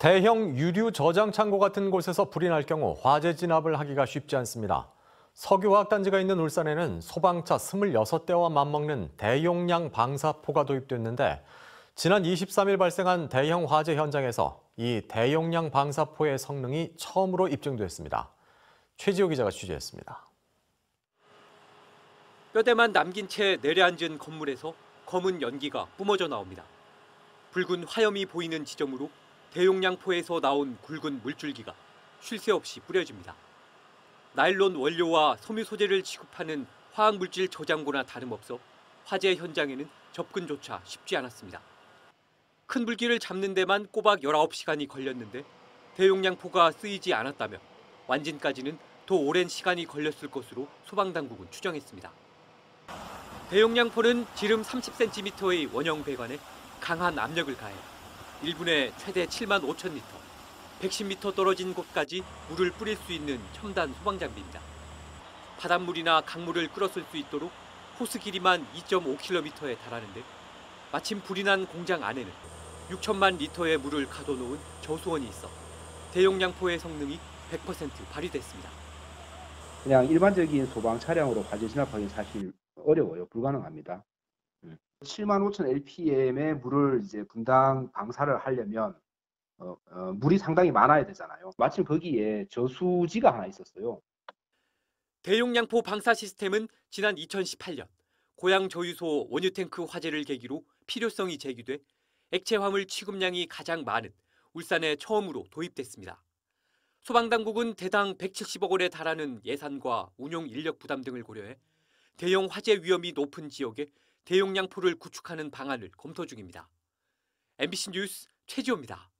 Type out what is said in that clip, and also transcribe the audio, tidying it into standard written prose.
대형 유류 저장 창고 같은 곳에서 불이 날 경우 화재 진압을 하기가 쉽지 않습니다. 석유화학단지가 있는 울산에는 소방차 26대와 맞먹는 대용량 방사포가 도입됐는데 지난 23일 발생한 대형 화재 현장에서 이 대용량 방사포의 성능이 처음으로 입증됐습니다. 최지호 기자가 취재했습니다. 뼈대만 남긴 채 내려앉은 건물에서 검은 연기가 뿜어져 나옵니다. 붉은 화염이 보이는 지점으로 대용량 포에서 나온 굵은 물줄기가 쉴 새 없이 뿌려집니다. 나일론 원료와 섬유 소재를 취급하는 화학물질 저장고나 다름없어 화재 현장에는 접근조차 쉽지 않았습니다. 큰 불길을 잡는 데만 꼬박 19시간이 걸렸는데 대용량 포가 쓰이지 않았다며 완진까지는 더 오랜 시간이 걸렸을 것으로 소방당국은 추정했습니다. 대용량 포는 지름 30cm의 원형 배관에 강한 압력을 가해 1분에 최대 7만 5천 리터, 110m 떨어진 곳까지 물을 뿌릴 수 있는 첨단 소방 장비입니다. 바닷물이나 강물을 끌어쓸 수 있도록 호스 길이만 2.5km에 달하는데 마침 불이 난 공장 안에는 6천만 리터의 물을 가둬놓은 저수원이 있어 대용량포의 성능이 100% 발휘됐습니다. 그냥 일반적인 소방 차량으로 화재 진압하기는 사실 어려워요. 불가능합니다. 7만 5천 LPM의 물을 이제 분당 방사를 하려면 물이 상당히 많아야 되잖아요. 마침 거기에 저수지가 하나 있었어요. 대용량포 방사 시스템은 지난 2018년 고양 저유소 원유탱크 화재를 계기로 필요성이 제기돼 액체 화물 취급량이 가장 많은 울산에 처음으로 도입됐습니다. 소방당국은 대당 170억 원에 달하는 예산과 운용 인력 부담 등을 고려해 대형 화재 위험이 높은 지역에 대용량포를 구축하는 방안을 검토 중입니다. MBC 뉴스 최지호입니다.